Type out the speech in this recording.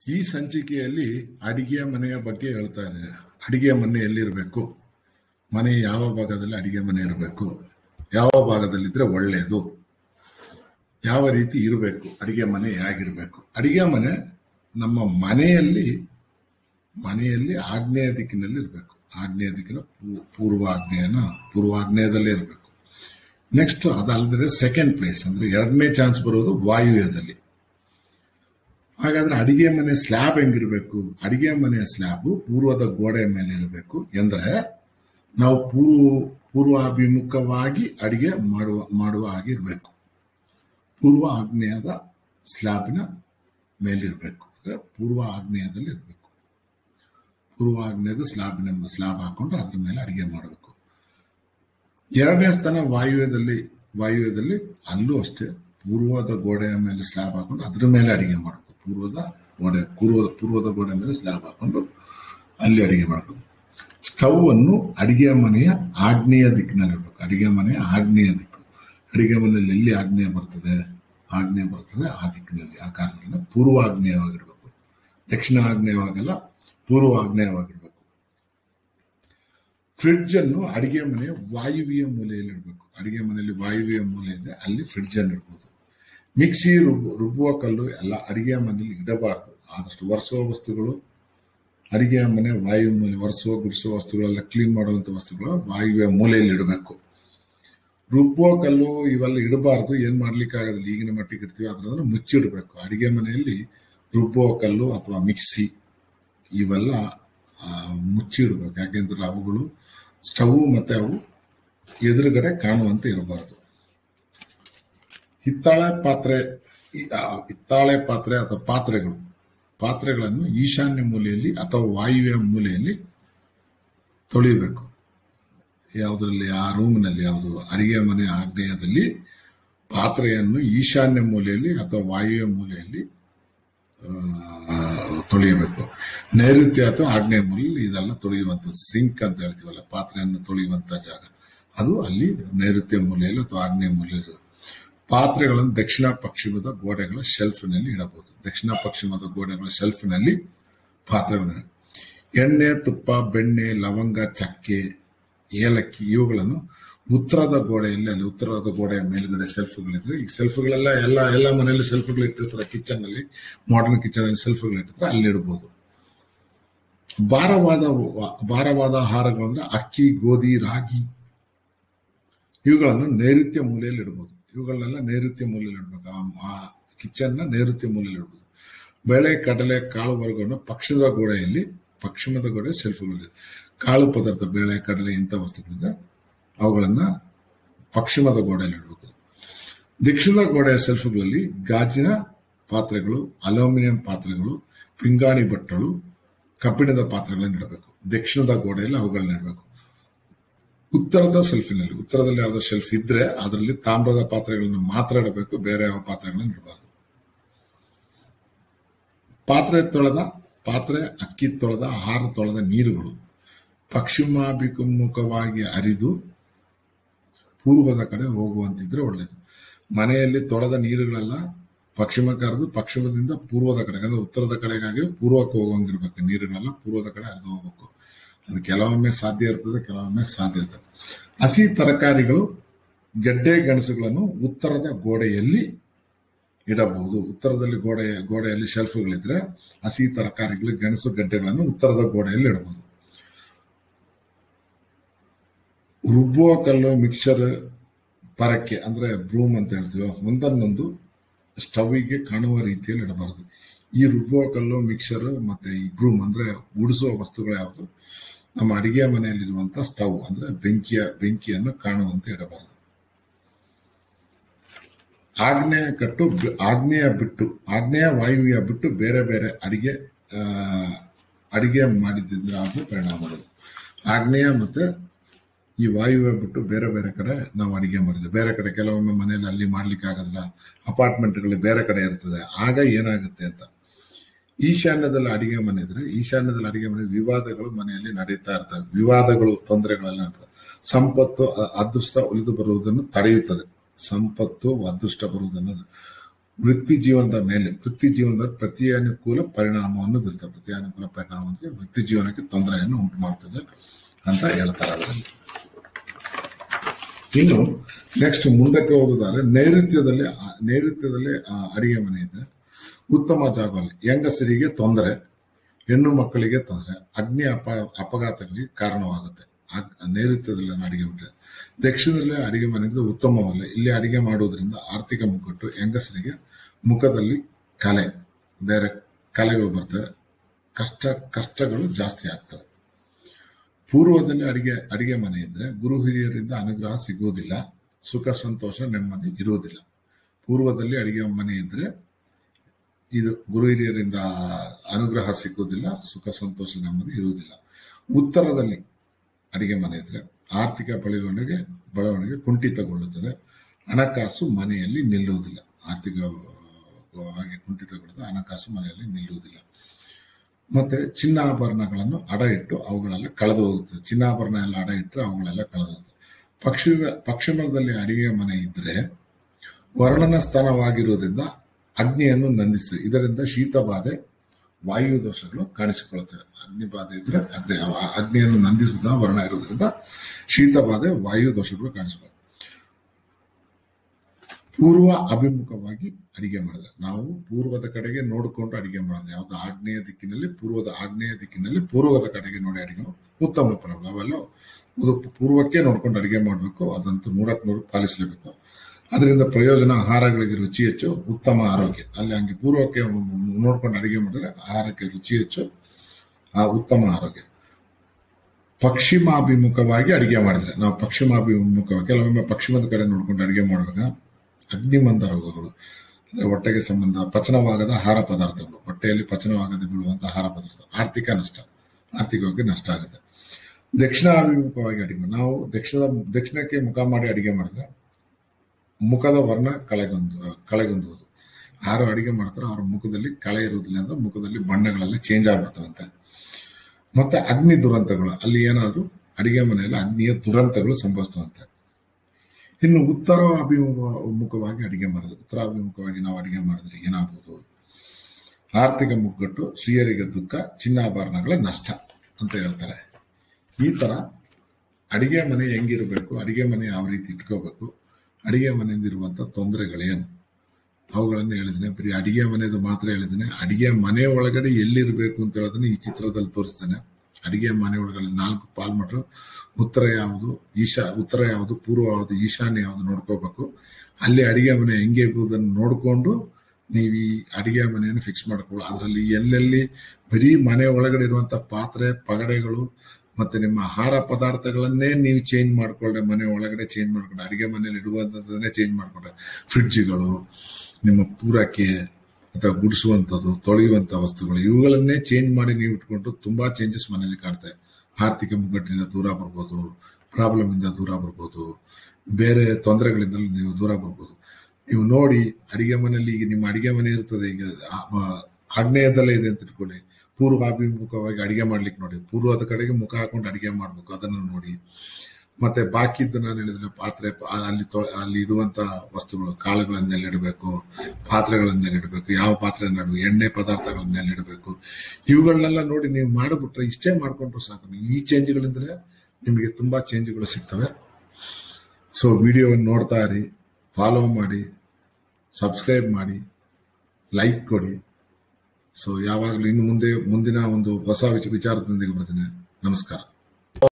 ಈ ಸಂಚಿಕೆಯಲ್ಲಿ ಅಡಿಗೆ ಮನೆಯ ಬಗ್ಗೆ ಹೇಳ್ತಾ ಇದ್ದೇನೆ. ಅಡಿಗೆ ಮನೆ ಎಲ್ಲಿರಬೇಕು, ಮನೆ ಯಾವ ಭಾಗದಲ್ಲಿ ಅಡಿಗೆ ಮನೆ ಇರಬೇಕು, ಯಾವ ಭಾಗದಲ್ಲಿದ್ರೆ ಒಳ್ಳೆಯದು, ಯಾವ ರೀತಿ ಇರಬೇಕು, ಅಡಿಗೆ ಮನೆ ಹೇಗಿರಬೇಕು. ಅಡಿಗೆ ಮನೆ ನಮ್ಮ ಮನೆಯಲ್ಲಿ ಆಗ್ನೇಯ ದಿಕ್ಕಿನಲ್ಲಿ ಇರಬೇಕು. ಆಗ್ನೇಯ ದಿಕ್ಕಿನ ಪೂರ್ವಾಗ್ನೇಯದಲ್ಲೇ ಇರಬೇಕು. ನೆಕ್ಸ್ಟ್ ಅದಲ್ಲದೆ ಸೆಕೆಂಡ್ ಪ್ಲೇಸ್ ಅಂದ್ರೆ ಎರಡನೇ ಚಾನ್ಸ್ ಬರೋದು ವಾಯುವ್ಯದಲ್ಲಿ. ಹಾಗಾದ್ರೆ ಅಡಿಗೆ ಮನೆ ಸ್ಲ್ಯಾಬ್ ಹೆಂಗಿರ್ಬೇಕು? ಅಡಿಗೆ ಮನೆಯ ಸ್ಲ್ಯಾಬ್ ಪೂರ್ವದ ಗೋಡೆ ಮೇಲೆ ಇರಬೇಕು. ಎಂದರೆ ನಾವು ಪೂರ್ವಾಭಿಮುಖವಾಗಿ ಅಡಿಗೆ ಮಾಡುವ ಹಾಗೆ ಇರಬೇಕು. ಪೂರ್ವ ಆಗ್ನೇಯದ ಸ್ಲ್ಯಾಬಿನ ಮೇಲಿರಬೇಕು, ಅಂದ್ರೆ ಪೂರ್ವ ಆಗ್ನೇಯದಲ್ಲಿ ಇರಬೇಕು. ಪೂರ್ವ ಆಗ್ನೇಯದ ಸ್ಲ್ಯಾಬ್ ಹಾಕೊಂಡು ಅದ್ರ ಮೇಲೆ ಅಡಿಗೆ ಮಾಡಬೇಕು. ಎರಡನೇ ಸ್ಥಾನ ವಾಯುವ್ಯದಲ್ಲಿ ಅಲ್ಲೂ ಅಷ್ಟೇ ಪೂರ್ವದ ಗೋಡೆಯ ಮೇಲೆ ಸ್ಲ್ಯಾಬ್ ಹಾಕೊಂಡು ಅದ್ರ ಮೇಲೆ ಅಡಿಗೆ ಮಾಡಬೇಕು. ಪೂರ್ವದ ಗೋಡೆ ಮೇಲೆ ಸ್ಲ್ಯಾಬ್ ಹಾಕೊಂಡು ಅಲ್ಲಿ ಅಡಿಗೆ ಮಾಡಬೇಕು. ಸ್ಟವ್ ಅನ್ನು ಅಡಿಗೆ ಮನೆಯ ಆಗ್ನೇಯ ದಿಕ್ಕಿನಲ್ಲಿ ಇಡಬೇಕು. ಅಡಿಗೆ ಮನೆಯ ಆಗ್ನೇಯ ದಿಕ್ಕು. ಅಡಿಗೆ ಮನೆಯಲ್ಲಿ ಎಲ್ಲಿ ಆಗ್ನೇಯ ಬರ್ತದೆ ಆ ದಿಕ್ಕಿನಲ್ಲಿ, ಆ ಕಾರಣದಿಂದ ಪೂರ್ವ ಆಗ್ನೇಯವಾಗಿರ್ಬೇಕು. ದಕ್ಷಿಣ ಆಗ್ನೇಯವಾಗಲ್ಲ, ಪೂರ್ವ ಆಗ್ನೇಯವಾಗಿರ್ಬೇಕು. ಫ್ರಿಡ್ಜ್ ಅನ್ನು ಅಡಿಗೆ ಮನೆಯ ವಾಯುವ್ಯ ಮೂಲೆಯಲ್ಲಿ ಇಡಬೇಕು. ಅಡಿಗೆ ಮನೆಯಲ್ಲಿ ವಾಯುವ್ಯ ಮೂಲೆ ಇದೆ, ಅಲ್ಲಿ ಫ್ರಿಡ್ಜ್ ಅನ್ನು ಇಡಬಹುದು. ಮಿಕ್ಸಿ ರುಬ್ಬುವ ಕಲ್ಲು ಎಲ್ಲ ಅಡಿಗೆ ಮನೆಯಲ್ಲಿ ಇಡಬಾರದು. ಆದಷ್ಟು ಒರೆಸುವ ವಸ್ತುಗಳು ಅಡಿಗೆ ಮನೆ ವಾಯು ಮೂಲೆ, ಒರೆಸುವ ಗುಡಿಸುವ ವಸ್ತುಗಳೆಲ್ಲ ಕ್ಲೀನ್ ಮಾಡುವಂತ ವಸ್ತುಗಳು ವಾಯುವ್ಯ ಮೂಲೆಯಲ್ಲಿ ಇಡಬೇಕು. ರುಬ್ಬುವ ಕಲ್ಲು ಇವೆಲ್ಲ ಇಡಬಾರ್ದು. ಏನ್ ಮಾಡ್ಲಿಕ್ಕೆ ಆಗೋದಿಲ್ಲ, ಈಗಿನ ಮಟ್ಟಿಗೆ ಇಡ್ತೀವಿ, ಅದ್ರಂದ್ರೆ ಮುಚ್ಚಿಡಬೇಕು. ಅಡಿಗೆ ಮನೆಯಲ್ಲಿ ರುಬ್ಬುವ ಕಲ್ಲು ಅಥವಾ ಮಿಕ್ಸಿ ಇವೆಲ್ಲ ಮುಚ್ಚಿಡ್ಬೇಕು. ಯಾಕೆಂದ್ರೆ ಅವುಗಳು ಸ್ಟವ್ ಮತ್ತೆ ಅವು ಎದುರುಗಡೆ ಕಾಣುವಂತೆ ಇರಬಾರದು. ಹಿತ್ತಾಳೆ ಪಾತ್ರೆ ಅಥವಾ ಪಾತ್ರೆಗಳನ್ನು ಈಶಾನ್ಯ ಮೂಲೆಯಲ್ಲಿ ಅಥವಾ ವಾಯುವ್ಯ ಮೂಲೆಯಲ್ಲಿ ತೊಳಿಬೇಕು. ಯಾವುದರಲ್ಲಿ? ಆ ರೂಮ್ನಲ್ಲಿ, ಯಾವುದು ಅಡಿಗೆ ಮನೆ ಆಗ್ನೇಯದಲ್ಲಿ ಪಾತ್ರೆಯನ್ನು ಈಶಾನ್ಯ ಮೂಲೆಯಲ್ಲಿ ಅಥವಾ ವಾಯುವ್ಯ ಮೂಲೆಯಲ್ಲಿ ತೊಳೆಯಬೇಕು. ನೈಋತ್ಯ ಅಥವಾ ಆಗ್ನೇಯ ಮೂಲೆಯಲ್ಲಿ ಇದೆಲ್ಲ ತೊಳೆಯುವಂಥದ್ದು. ಸಿಂಕ್ ಅಂತ ಹೇಳ್ತೀವಲ್ಲ, ಪಾತ್ರೆಯನ್ನು ತೊಳೆಯುವಂತ ಜಾಗ, ಅದು ಅಲ್ಲಿ ನೈಋತ್ಯ ಮೂಲೆಯಲ್ಲಿ ಅಥವಾ ಆಗ್ನೇಯ ಮೂಲೆಯಲ್ಲಿ. ಪಾತ್ರೆಗಳನ್ನು ದಕ್ಷಿಣ ಪಶ್ಚಿಮದ ಗೋಡೆಗಳ ಶೆಲ್ಫ್ನಲ್ಲಿ ಇಡಬಹುದು. ದಕ್ಷಿಣ ಪಶ್ಚಿಮದ ಗೋಡೆಗಳ ಶೆಲ್ಫ್ನಲ್ಲಿ ಪಾತ್ರೆಗಳನ್ನು. ಎಣ್ಣೆ, ತುಪ್ಪ, ಬೆಣ್ಣೆ, ಲವಂಗ, ಚಕ್ಕೆ, ಏಲಕ್ಕಿ ಇವುಗಳನ್ನು ಉತ್ತರದ ಗೋಡೆಯಲ್ಲಿ, ಅಲ್ಲಿ ಉತ್ತರದ ಗೋಡೆಯ ಮೇಲ್ಗಡೆ ಶೆಲ್ಫ್ಗಳಿದ್ರೆ, ಈ ಶೆಲ್ಫ್ಗಳೆಲ್ಲ ಎಲ್ಲ ಮನೆಯಲ್ಲಿ ಶೆಲ್ಫ್ಗಳು ಇಟ್ಟಿರ್ತಾರೆ. ಕಿಚನ್ ನಲ್ಲಿ, ಮಾಡರ್ನ್ ಕಿಚನ್ ಅಲ್ಲಿ ಶೆಲ್ಫ್ಗಳು ಇಟ್ಟಿರ್ತಾರೆ, ಅಲ್ಲಿ ಇಡಬಹುದು. ಭಾರವಾದ ಆಹಾರಗಳು ಅಂದ್ರೆ ಅಕ್ಕಿ, ಗೋಧಿ, ರಾಗಿ ಇವುಗಳನ್ನು ನೈಋತ್ಯ ಮೂಲೆಯಲ್ಲಿ ಇಡಬಹುದು. ಇವುಗಳನ್ನೆಲ್ಲ ನೈಋತ್ಯ ಮೂಲೆಯಲ್ಲಿ ಇಡಬೇಕು. ಆ ಕಿಚನ್ ನ ನೈಋತ್ಯ ಮೂಲೆಯಲ್ಲಿ ಇಡಬಹುದು. ಬೇಳೆ, ಕಡಲೆ, ಕಾಳು ವರ್ಗವನ್ನು ಪಶ್ಚಿಮದ ಗೋಡೆ ಶೆಲ್ಫ್ಗಳಿದೆ. ಕಾಳು ಪದಾರ್ಥ, ಬೇಳೆ, ಕಡಲೆ ಇಂಥ ವಸ್ತುಗಳಿದೆ, ಅವುಗಳನ್ನ ಪಶ್ಚಿಮದ ಗೋಡೆಯಲ್ಲಿ ಇಡಬೇಕು. ದಕ್ಷಿಣದ ಗೋಡೆಯ ಶೆಲ್ಫ್ಗಳಲ್ಲಿ ಗಾಜಿನ ಪಾತ್ರೆಗಳು, ಅಲ್ಯೂಮಿನಿಯಂ ಪಾತ್ರೆಗಳು, ಪಿಂಗಾಣಿ ಬಟ್ಟಲು, ಕಬ್ಬಿಣದ ಪಾತ್ರೆಗಳನ್ನು ಇಡಬೇಕು. ದಕ್ಷಿಣದ ಗೋಡೆಯಲ್ಲಿ ಅವುಗಳನ್ನ ಇಡಬೇಕು. ಉತ್ತರದಲ್ಲಿ ಯಾವುದೋ ಶೆಲ್ಫ್ ಇದ್ರೆ ಅದರಲ್ಲಿ ತಾಮ್ರದ ಪಾತ್ರೆಗಳನ್ನು ಮಾತ್ರ ಇಡಬೇಕು, ಬೇರೆ ಯಾವ ಪಾತ್ರೆಗಳನ್ನು ಇಡಬಾರದು. ಪಾತ್ರೆ, ಅಕ್ಕಿ ತೊಳೆದ, ಆಹಾರ ತೊಳೆದ ನೀರುಗಳು ಪಶ್ಚಿಮಾಭಿಮುಖವಾಗಿ ಹರಿದು ಪೂರ್ವದ ಕಡೆ ಹೋಗುವಂತಿದ್ರೆ ಒಳ್ಳೆಯದು. ಮನೆಯಲ್ಲಿ ತೊಳೆದ ನೀರುಗಳೆಲ್ಲ ಪಶ್ಚಿಮಕ್ಕೆ ಹರಿದು ಪಶ್ಚಿಮದಿಂದ ಪೂರ್ವದ ಕಡೆ, ಅಂದ್ರೆ ಉತ್ತರದ ಕಡೆಗಾಗಿ ಪೂರ್ವಕ್ಕೆ ಹೋಗುವಂಗಿರ್ಬೇಕು. ನೀರುಗಳೆಲ್ಲ ಪೂರ್ವದ ಕಡೆ ಹರಿದು ಹೋಗ್ಬೇಕು. ಅದು ಕೆಲವೊಮ್ಮೆ ಸಾಧ್ಯ ಇರ್ತದೆ, ಕೆಲವೊಮ್ಮೆ ಸಾಧ್ಯ ಇರ್ತದೆ. ಹಸಿ ತರಕಾರಿಗಳು, ಗೆಡ್ಡೆ ಗೆಣಸುಗಳನ್ನು ಉತ್ತರದ ಗೋಡೆಯಲ್ಲಿ ಇಡಬಹುದು. ಉತ್ತರದಲ್ಲಿ ಗೋಡೆಯಲ್ಲಿ ಶೆಲ್ಫ್ಗಳಿದ್ರೆ ಹಸಿ ತರಕಾರಿಗಳು, ಗೆಣಸು, ಗೆಡ್ಡೆಗಳನ್ನು ಉತ್ತರದ ಗೋಡೆಯಲ್ಲಿ ಇಡಬಹುದು. ರುಬ್ಬುವ ಕಲ್ಲು, ಮಿಕ್ಸರ್, ಪರಕೆ ಅಂದ್ರೆ ಬ್ರೂಮ್ ಅಂತ ಹೇಳ್ತೀವಿ, ಒಂದನ್ನೊಂದು ಸ್ಟವ್ಗೆ ಕಾಣುವ ರೀತಿಯಲ್ಲಿ ಇಡಬಾರದು. ಈ ರುಬ್ಬುವ ಕಲ್ಲು, ಮಿಕ್ಸರ್ ಮತ್ತೆ ಈ ಬ್ರೂಮ್ ಅಂದ್ರೆ ಗುಡಿಸುವ ವಸ್ತುಗಳು ಯಾವುದು? ನಮ್ಮ ಅಡಿಗೆ ಮನೆಯಲ್ಲಿರುವಂತಹ ಸ್ಟವ್ ಅಂದ್ರೆ ಬೆಂಕಿಯನ್ನು ಕಾಣುವಂತೆ ಇಡಬಾರದು. ಆಗ್ನೇಯ ವಾಯುವ್ಯ ಬಿಟ್ಟು ಬೇರೆ ಬೇರೆ ಅಡಿಗೆ ಮಾಡಿದ್ರೆ ಆಗುವ ಪರಿಣಾಮಗಳು. ಆಗ್ನೇಯ ಮತ್ತೆ ಈ ವಾಯುವ್ಯ ಬಿಟ್ಟು ಬೇರೆ ಬೇರೆ ಕಡೆ ನಾವು ಅಡಿಗೆ ಮಾಡಿದ್ವಿ. ಬೇರೆ ಕಡೆ ಕೆಲವೊಮ್ಮೆ ಮನೆಯಲ್ಲಿ ಅಲ್ಲಿ ಮಾಡ್ಲಿಕ್ಕೆ ಆಗೋದಿಲ್ಲ, ಅಪಾರ್ಟ್ಮೆಂಟ್ಗಳಲ್ಲಿ ಬೇರೆ ಕಡೆ ಇರ್ತದೆ. ಆಗ ಏನಾಗುತ್ತೆ ಅಂತ, ಈಶಾನ್ಯದಲ್ಲಿ ಅಡಿಗೆ ಮನೆ ಇದ್ರೆ, ಈಶಾನ್ಯದಲ್ಲಿ ಅಡಿಗೆ ಮನೆ ವಿವಾದಗಳು ಮನೆಯಲ್ಲಿ ನಡೀತಾ ಇರ್ತವೆ. ತೊಂದರೆಗಳೆಲ್ಲ ಇರ್ತವೆ. ಸಂಪತ್ತು, ಅದೃಷ್ಟ ಉಳಿದು ಬರುವುದನ್ನು ತಡೆಯುತ್ತದೆ. ವೃತ್ತಿ ಜೀವನದ ಮೇಲೆ, ವೃತ್ತಿ ಜೀವನದ ಪ್ರತಿಯಾನುಕೂಲ ಪರಿಣಾಮವನ್ನು ಬೀರ್ತದೆ. ಪ್ರತಿಯಾನುಕೂಲ ಪರಿಣಾಮ ಅಂದ್ರೆ ವೃತ್ತಿ ಜೀವನಕ್ಕೆ ತೊಂದರೆಯನ್ನು ಉಂಟು ಮಾಡ್ತದೆ ಅಂತ ಹೇಳ್ತಾರೆ ಅದರಲ್ಲಿ. ಇನ್ನು ನೆಕ್ಸ್ಟ್ ಮುಂದಕ್ಕೆ ಹೋಗೋದಾದ್ರೆ ನೈಋತ್ಯದಲ್ಲಿ ಅಡಿಗೆ ಮನೆ ಇದೆ. ಉತ್ತಮ ಜಾಗದಲ್ಲಿ ಹೆಂಗಸರಿಗೆ ತೊಂದರೆ, ಹೆಣ್ಣು ಮಕ್ಕಳಿಗೆ ತೊಂದರೆ, ಅಗ್ನಿ ಅಪಘಾತಗಳಿಗೆ ಕಾರಣವಾಗುತ್ತೆ. ನೈಋತ್ಯದಲ್ಲಿ ಅಡಿಗೆ ಮನೆ. ದಕ್ಷಿಣದಲ್ಲಿ ಅಡಿಗೆ ಮನೆ ಉತ್ತಮವಲ್ಲ. ಇಲ್ಲಿ ಅಡಿಗೆ ಮಾಡುವುದರಿಂದ ಆರ್ಥಿಕ ಮುಗ್ಗಟ್ಟು, ಹೆಂಗಸರಿಗೆ ಮುಖದಲ್ಲಿ ಬೇರೆ ಕಲೆಗಳು ಬರ್ತವೆ, ಕಷ್ಟಗಳು ಜಾಸ್ತಿ ಆಗ್ತವೆ. ಪೂರ್ವದಲ್ಲಿ ಅಡಿಗೆ ಮನೆ ಇದ್ರೆ ಗುರು ಹಿರಿಯರಿಂದ ಅನುಗ್ರಹ ಸಿಗುವುದಿಲ್ಲ, ಸುಖ ಸಂತೋಷ ನೆಮ್ಮದಿ ಇರುವುದಿಲ್ಲ. ಪೂರ್ವದಲ್ಲಿ ಅಡಿಗೆ ಮನೆ ಇದ್ರೆ ಇದು ಗುರು ಹಿರಿಯರಿಂದ ಅನುಗ್ರಹ ಸಿಗುವುದಿಲ್ಲ, ಸುಖ ಸಂತೋಷ ನೆಮ್ಮದಿ ಇರುವುದಿಲ್ಲ. ಉತ್ತರದಲ್ಲಿ ಅಡಿಗೆ ಮನೆ ಇದ್ರೆ ಆರ್ಥಿಕ ಬೆಳವಣಿಗೆ ಕುಂಠಿತಗೊಳ್ಳುತ್ತದೆ, ಹಣಕಾಸು ಮನೆಯಲ್ಲಿ ನಿಲ್ಲುವುದಿಲ್ಲ. ಆರ್ಥಿಕವಾಗಿ ಕುಂಠಿತಗೊಳ್ಳುತ್ತದೆ, ಹಣಕಾಸು ಮನೆಯಲ್ಲಿ ನಿಲ್ಲುವುದಿಲ್ಲ. ಮತ್ತೆ ಚಿನ್ನಾಭರಣಗಳನ್ನು ಅಡ ಇಟ್ಟು ಅವುಗಳೆಲ್ಲ ಕಳೆದು ಹೋಗುತ್ತದೆ. ಚಿನ್ನಾಭರಣ ಎಲ್ಲ ಅಡ ಇಟ್ಟರೆ ಅವುಗಳೆಲ್ಲ ಕಳೆದು ಹೋಗುತ್ತದೆ. ಪಶ್ಚಿಮದಲ್ಲಿ ಅಡಿಗೆ ಮನೆ ಇದ್ರೆ ವರ್ಣನ ಸ್ಥಾನವಾಗಿರುವುದರಿಂದ ಅಗ್ನಿಯನ್ನು ನಂದಿಸುತ್ತದೆ. ಇದರಿಂದ ಶೀತಬಾಧೆ, ವಾಯು ದೋಷಗಳು ಕಾಣಿಸಿಕೊಳ್ಳುತ್ತವೆ. ಅಗ್ನಿಬಾಧೆ ಇದ್ರೆ ಅಗ್ನಿಯನ್ನು ನಂದಿಸಿದ ವರ್ಣ ಇರುವುದರಿಂದ ಶೀತಬಾಧೆ, ವಾಯು ದೋಷಗಳು ಕಾಣಿಸಿಕೊಳ್ಳುತ್ತವೆ. ಪೂರ್ವ ಅಭಿಮುಖವಾಗಿ ಅಡಿಗೆ ಮಾಡಿದ್ರೆ ನಾವು ಪೂರ್ವದ ಕಡೆಗೆ ನೋಡಿಕೊಂಡು ಅಡಿಗೆ ಮಾಡಿದ್ರೆ, ಯಾವ್ದು ಆಗ್ನೇಯ ದಿಕ್ಕಿನಲ್ಲಿ ಪೂರ್ವದ ಕಡೆಗೆ ನೋಡಿ ಅಡಿಗೆ ಉತ್ತಮ ಫಲ. ಅವೆಲ್ಲ ಪೂರ್ವಕ್ಕೆ ನೋಡ್ಕೊಂಡು ಅಡಿಗೆ ಮಾಡಬೇಕು. ಅದಂತೂ 100% ಪಾಲಿಸಲೇಬೇಕು. ಅದರಿಂದ ಪ್ರಯೋಜನ, ಆಹಾರಗಳಿಗೆ ರುಚಿ ಹೆಚ್ಚು, ಉತ್ತಮ ಆರೋಗ್ಯ. ಅಲ್ಲಿ ಹಂಗೆ ಪೂರ್ವಕ್ಕೆ ನೋಡ್ಕೊಂಡು ಅಡಿಗೆ ಮಾಡಿದ್ರೆ ಆಹಾರಕ್ಕೆ ರುಚಿ ಹೆಚ್ಚು, ಉತ್ತಮ ಆರೋಗ್ಯ. ಪಶ್ಚಿಮಾಭಿಮುಖವಾಗಿ ಅಡಿಗೆ ಮಾಡಿದ್ರೆ ನಾವು ಪಶ್ಚಿಮಾಭಿಮುಖವಾಗಿ, ಕೆಲವೊಮ್ಮೆ ಪಶ್ಚಿಮದ ಕಡೆ ನೋಡ್ಕೊಂಡು ಅಡಿಗೆ ಮಾಡುವಾಗ ಅಗ್ನಿಮಂದ ರೋಗಗಳು ಅಂದ್ರೆ ಹೊಟ್ಟೆಗೆ ಸಂಬಂಧ, ಪಚನವಾಗದ ಆಹಾರ ಪದಾರ್ಥಗಳು, ಹೊಟ್ಟೆಯಲ್ಲಿ ಪಚನವಾಗದೆ ಬೀಳುವಂತಹ ಆಹಾರ ಪದಾರ್ಥ, ಆರ್ಥಿಕವಾಗಿ ನಷ್ಟ ಆಗುತ್ತೆ. ದಕ್ಷಿಣಾಭಿಮುಖವಾಗಿ ಅಡಿಗೆ ನಾವು ದಕ್ಷಿಣಕ್ಕೆ ಮುಖ ಮಾಡಿ ಅಡಿಗೆ ಮಾಡಿದ್ರೆ ಮುಖದ ವರ್ಣ ಕಳೆಗೊಂದುವುದು. ಯಾರು ಅಡಿಗೆ ಮಾಡ್ತಾರೋ ಅವ್ರ ಮುಖದಲ್ಲಿ ಕಳೆ ಇರುವುದಿಲ್ಲ, ಅಂದ್ರೆ ಮುಖದಲ್ಲಿ ಬಣ್ಣಗಳೆಲ್ಲ ಚೇಂಜ್ ಆಗ್ಬಿಡ್ತವಂತೆ. ಮತ್ತೆ ಅಗ್ನಿ ದುರಂತಗಳು, ಅಲ್ಲಿ ಏನಾದ್ರು ಅಡಿಗೆ ಮನೆಯಲ್ಲಿ ಅಗ್ನಿಯ ದುರಂತಗಳು ಸಂಭವಿಸುವಂತೆ. ಇನ್ನು ಉತ್ತರಾಭಿಮುಖವಾಗಿ ಅಡಿಗೆ ನಾವು ಅಡಿಗೆ ಮಾಡಿದ್ರೆ ಏನಾಗ್ಬೋದು? ಆರ್ಥಿಕ ಮುಗ್ಗಟ್ಟು, ಸ್ತ್ರೀಯರಿಗೆ ದುಃಖ, ಚಿನ್ನಾಭರಣಗಳ ನಷ್ಟ ಅಂತ ಹೇಳ್ತಾರೆ. ಈ ತರ ಅಡಿಗೆ ಮನೆ ಹೆಂಗಿರಬೇಕು, ಅಡಿಗೆ ಮನೆ ಯಾವ ರೀತಿ ಇಟ್ಕೋಬೇಕು, ಅಡಿಗೆ ಮನೆಯಿಂದ ಇರುವಂತ ತೊಂದರೆಗಳೇನು, ಅವುಗಳನ್ನು ಹೇಳಿದ್ದೀನಿ. ಬರೀ ಅಡಿಗೆ ಮನೆದು ಮಾತ್ರ ಹೇಳಿದ್ದೀನಿ. ಅಡಿಗೆ ಮನೆ ಒಳಗಡೆ ಎಲ್ಲಿರಬೇಕು ಅಂತ ಹೇಳೋದನ್ನ ಈ ಚಿತ್ರದಲ್ಲಿ ತೋರಿಸ್ತೇನೆ. ಅಡಿಗೆ ಮನೆ ಒಳಗಡೆ 4 ಪಾಲ್ಮಟ್ರು, ಉತ್ತರ ಯಾವುದು, ಪೂರ್ವ ಯಾವುದು, ಈಶಾನ್ಯ ಯಾವುದು ನೋಡ್ಕೋಬೇಕು. ಅಲ್ಲಿ ಅಡಿಗೆ ಮನೆ ಹೆಂಗೆ ಇರುವುದನ್ನು ನೋಡಿಕೊಂಡು ನೀವು ಈ ಅಡಿಗೆ ಮನೆಯನ್ನು ಫಿಕ್ಸ್ ಮಾಡ್ಕೊಳ್ಳಿ. ಅದರಲ್ಲಿ ಎಲ್ಲೆಲ್ಲಿ ಬರೀ ಮನೆ ಒಳಗಡೆ ಇರುವಂತ ಪಾತ್ರೆ, ಪಗಡೆಗಳು ಮತ್ತೆ ನಿಮ್ಮ ಆಹಾರ ಪದಾರ್ಥಗಳನ್ನೇ ನೀವು ಚೇಂಜ್ ಮಾಡ್ಕೊಂಡ್ರೆ, ಮನೆ ಒಳಗಡೆ ಚೇಂಜ್ ಮಾಡ್ಕೊಂಡ್ರೆ, ಅಡಿಗೆ ಮನೆಯಲ್ಲಿ ಇಡುವಂಥದ್ದನ್ನೇ ಚೇಂಜ್ ಮಾಡ್ಕೊಂಡ್ರೆ, ಫ್ರಿಡ್ಜ್ಗಳು, ನಿಮ್ಮ ಪೂರೈಕೆ ಅಥವಾ ಗುಡಿಸುವಂಥದ್ದು, ತೊಳೆಯುವಂಥ ವಸ್ತುಗಳು, ಇವುಗಳನ್ನೇ ಚೇಂಜ್ ಮಾಡಿ ನೀವು ಇಟ್ಕೊಂಡು ತುಂಬಾ ಚೇಂಜಸ್ ಮನೆಯಲ್ಲಿ ಕಾಣ್ತವೆ. ಆರ್ಥಿಕ ಮುಗ್ಗಟ್ಟಿನಿಂದ ದೂರ ಬರ್ಬೋದು, ಪ್ರಾಬ್ಲಮ್ ಇಂದ ದೂರ ಬರ್ಬೋದು, ಬೇರೆ ತೊಂದರೆಗಳಿಂದ ನೀವು ದೂರ ಬರ್ಬೋದು. ನೀವು ನೋಡಿ ಅಡಿಗೆ ಮನೆಯಲ್ಲಿ, ಈಗ ನಿಮ್ಮ ಅಡಿಗೆ ಮನೆ ಇರ್ತದೆ, ಈಗ ಆಗ್ನೇಯದಲ್ಲೇ ಇದೆ ಅಂತ ಇಟ್ಕೊಳ್ಳಿ, ಪೂರ್ವಾಭಿಮುಖವಾಗಿ ಅಡಿಗೆ ಮಾಡ್ಲಿಕ್ಕೆ ನೋಡಿ, ಪೂರ್ವದ ಕಡೆಗೆ ಮುಖ ಹಾಕೊಂಡು ಅಡಿಗೆ ಮಾಡ್ಬೇಕು, ಅದನ್ನು ನೋಡಿ. ಮತ್ತೆ ಬಾಕಿದ್ದು ನಾನು ಹೇಳಿದ್ರೆ ಪಾತ್ರೆ, ಅಲ್ಲಿ ಇಡುವಂತ ವಸ್ತುಗಳು, ಕಾಳುಗಳನ್ನೆಲ್ಲಿಡಬೇಕು, ಪಾತ್ರೆಗಳನ್ನೆಲ್ಲಿಡಬೇಕು, ಯಾವ ಪಾತ್ರೆ ಎಣ್ಣೆ ಪದಾರ್ಥಗಳನ್ನೆಲ್ಲಿಡಬೇಕು, ಇವುಗಳನ್ನೆಲ್ಲ ನೋಡಿ ನೀವು ಮಾಡಿಬಿಟ್ರೆ, ಇಷ್ಟೇ ಮಾಡ್ಕೊಂಡ್ರು ಸಾಕು. ಈ ಚೇಂಜ್ಗಳಿಂದಲೇ ನಿಮಗೆ ತುಂಬಾ ಚೇಂಜ್ಗಳು ಸಿಗ್ತವೆ. ಸೊ ವಿಡಿಯೋವನ್ನು ನೋಡ್ತಾ ಇರಿ, ಫಾಲೋ ಮಾಡಿ, ಸಬ್ಸ್ಕ್ರೈಬ್ ಮಾಡಿ, ಲೈಕ್ ಕೊಡಿ. ಸೊ ಯಾವಾಗಲೂ ಇನ್ನು ಮುಂದಿನ ಒಂದು ಹೊಸ ವಿಚಾರದೊಂದಿಗೆ ಬರ್ತೀನಿ. ನಮಸ್ಕಾರ.